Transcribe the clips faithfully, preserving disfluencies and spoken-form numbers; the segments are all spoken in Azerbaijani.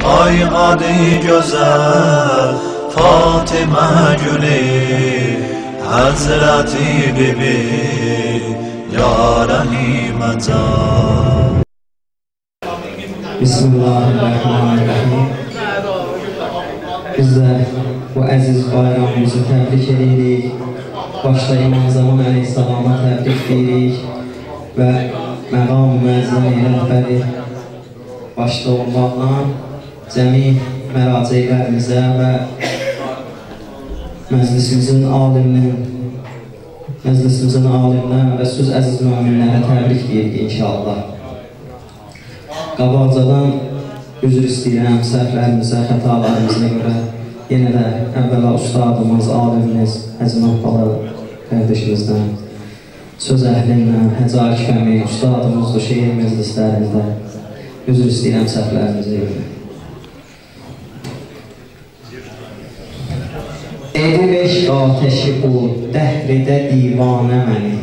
ay qadi gözəl Fatimə gülü Həzrəti Bibi Ya Rəhimə can. Bismillahirrahmanirrahim. Biz də bu əziz bayramımızı təbrik edirik. Başda İmam Zaman Əleyhisselama təbrik edirik və məqam-ı müəzzəm rəhbəri başda olmaqla cəmi məraceylərimizə və məclisimizin aliminin məclisimizin alimlə və söz əziz müminlərə təbrik edirik inşallah. Qabaqcadan üzr istəyirəm səhvlərimizə, xətalarımıza görə. Yenə də əvvəla ustadımız, alimimiz, Hacı Mahbala qardaşımızdan, söz əhlindən, Hacı Akif əmi, ustadımızdır şeir məclislərində. Üzr istəyirəm səhvlərimizə görə. Evi beş ateşi bu, dəhridə divanə məni.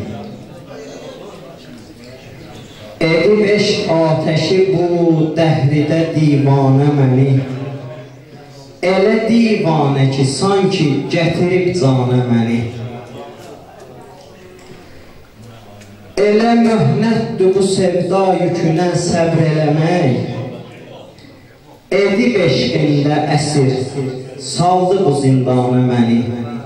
Evi beş ateşi bu, dəhridə divanə məni. Elə divanə ki, sanki gətirib canə məni. Elə möhnətdir bu sevda yükünə səbr eləmək. Edib eşqində əsir, saldı bu zindana məni.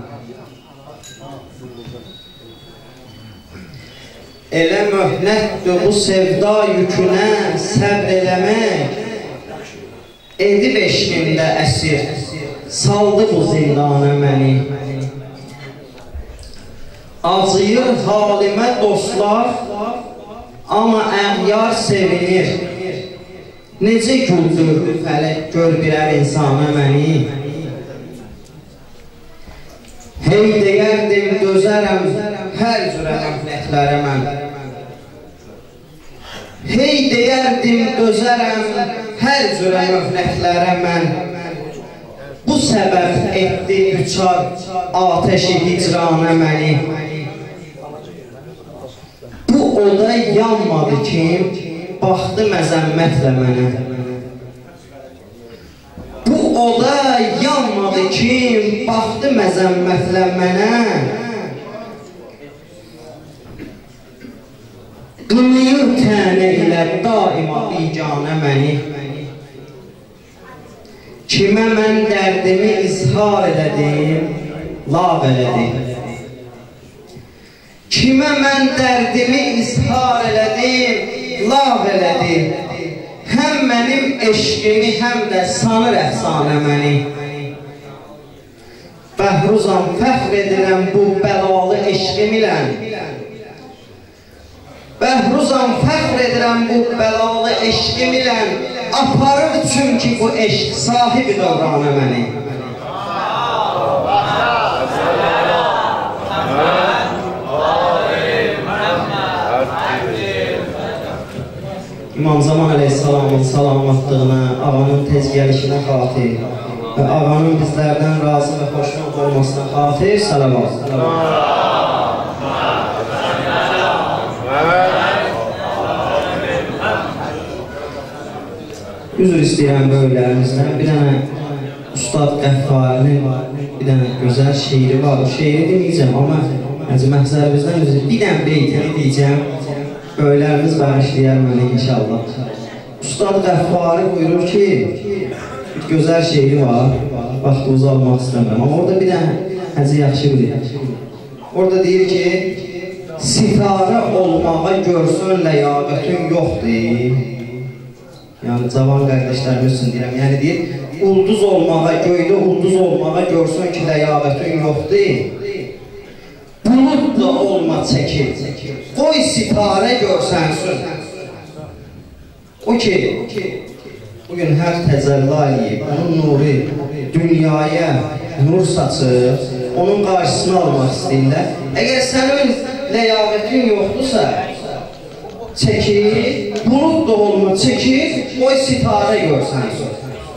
Elə möhnətdir bu sevda yükünə səbr eləmək. Edib eşqində əsir, saldı bu zindana məni. Acıyır halimə dostlar, amma əğyar sevinir. Necə güldür fələk gör birər insana məni. Hey deyərdim dözərəm hər cürə əmləklərə mən. Hey deyərdim dözərəm hər cürə möhləklərə mən. Bu səbəb etdi üçar ateşi hicranə məni. Bu oda yanmadı kim, baxdı məzəmmətlə mənə. Bu oda yanmadı kim, baxdı məzəmmətlə mənə. Qınıyır tənə ilə daima biganə məni. Kimə mən dərdimi izhar elədim, lağ elədim. Kimə mən dərdimi izhar elədim, lağ elədim. Həm mənim eşqimi, həm də sanır əfsanə məni. Bəhruzam fəxr edirəm bu bəlalı eşqim ilə. Bəhruzam fəxr edirəm bu bəlalı eşqim ilə. Aparır çünki bu eşq sahibi dövranə məni. İmam Zaman Əleyhisselamın salamatlığına, ağanın tez gəlişinə xatir və ağanın bizlərdən razı və xoşnut olmasına xatir salavat. Üzr istəyirəm böyüklərimizdən. Bir dənə Ustad Qəffarinin bir dənə gözəl şeiri var. O şeiri deməyəcəm, amma məhzərimizdən üzr bir dənə beytini deyəcəm. Böyüklərimiz bağışlayar mənə inşallah. Ustad Qəffari buyurur ki, bir gözəl şeiri var. Vaxtımızı almaq istəmirəm. Amma orada bir dənə həzi yaxşı bilir. Orada deyir ki, sitarə olmağa görsün ləyaqətin yoxdur. Yəni, cavan qardaşlarımız üçün deyirəm. Yəni deyir, ulduz olmağa, göydə ulduz olmağa görsün ki, ləyaqətin yoxdur. Bulud da olma çəkir. Qoy sitarə görsənsin. O ki, bugün hər təcəllə eləyib, onun nuru dünyaya nur saçır, onun qarşısını almaq istəyirlər. Əgər sənin ləyaqətin yoxdursa, çəkir, bulud da olma çəkir, qoy sitarə görsənsin.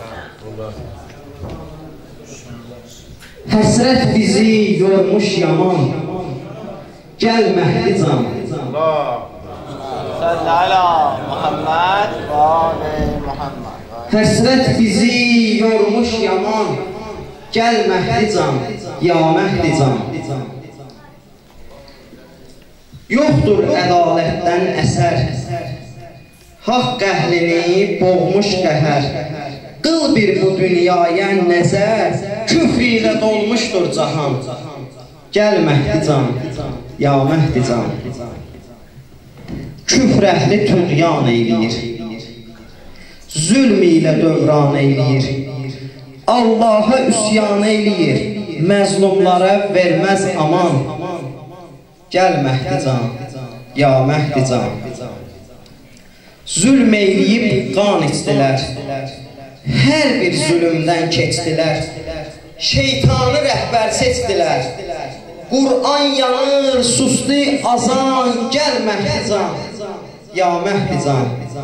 Həsrət bizi yormuş yaman, gəl məhdi can. Sallallahu Muhammed və ali Muhammed. Həsrət bizi yormuş yaman, gəl Məhdi can, ya Məhdi can. Yoxdur ədalətdən əsər, haqq əhlini boğmuş qəhər. Qıl bir bu dünyaya nəzər, küfr ilə dolmuşdur cahan. Gəl Məhdi can, ya Məhdi can. Küfr əhli tuğyan eyləyir, zülm ilə dövran eyləyir, Allaha üsyan eyləyir, məzlumlara verməz aman. Gəl Məhdi can, ya Məhdi can. Zülm eyləyib qan içdilər, hər bir zülümdən keçdilər, şeytanı rəhbər seçdilər. Qur'an yanır, sustu azan, gəl Məhdi can, ya Məhdi can.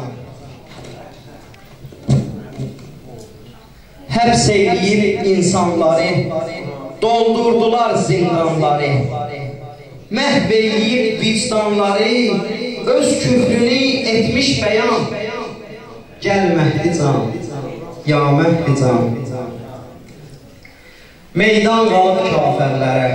Həbs eyləyib insanları, doldurdular zindanları, məhv eyləyib vicdanları, öz küfrünü etmiş bəyan. Gəl Məhdi can, ya Məhdi can. Meydan qalıb kafirlərə,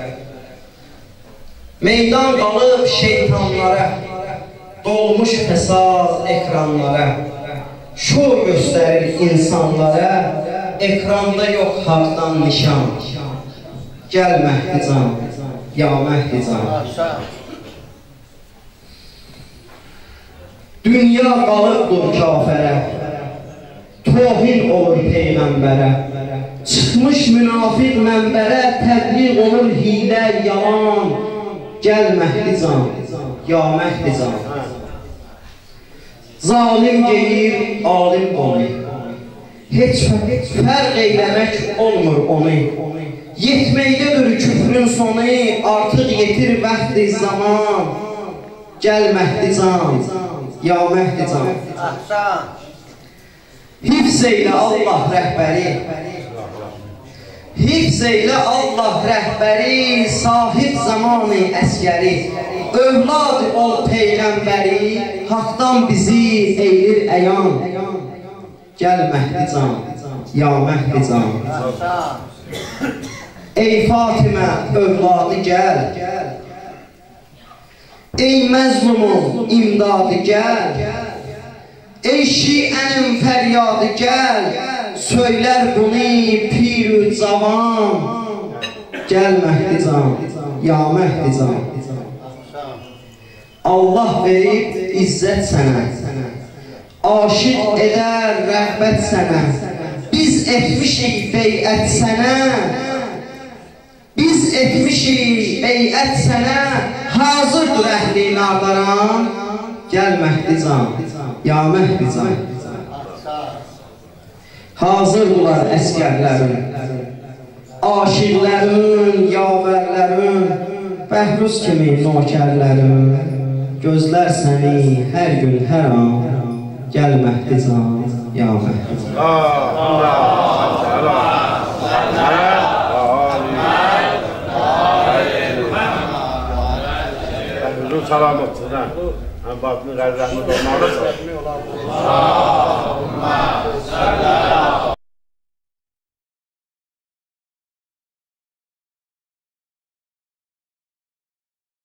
meydan qalıb şeytanlara, dolmuş fəsad ekranlara, şov göstərir insanlara, ekranda yox haqdan nişan. Gəl Məhdi can, ya Məhdi can. Dünya qalıbdır kafirə, tohin olur peyğəmbərə. Çıxmış münafiq mənbərə, təbliğ olur hilə, yalan. Gəl Məhdi can, ya Məhdi can. Zalim geyir, alim onu, heç fərq eyləmək olmur onu. Yetməkdədir küfrün sonu, artıq yetir vəxd-i zaman. Gəl Məhdi can, ya Məhdi can. Hifz eylə Allah rəhbəri, hifz eylə Allah rəhbəri, sahib zamanı əskəri. Övlad ol peyğəmbəri, haqdan bizi eylir əyan. Gəl Məhdi can, ya Məhdi can. Ey Fatimə övladı gəl, ey məzlumun imdadı gəl, ey şiənin fəryadı gəl, söylər bunu pir-ü cavan. Gəl Məhdi can, ya Məhdi can. Allah verib izzət sənə, aşiq edər rəhbət sənə. Biz etmişik beyət sənə, biz etmişik beyət sənə. Hazırdır əhli nardaran. Gəl Məhdi can, ya Məhdi can. Hazırdılar əskərlərin, aşiqlərin, yavərlərin, Bəhruz kimi nokərlərin. Gözlər səni hər gün, hər an. Gəl Məhdi can, ya Məhdi can. Bəhruzun salamatçıdan, həm batını qəzrəhmət olmalıdır.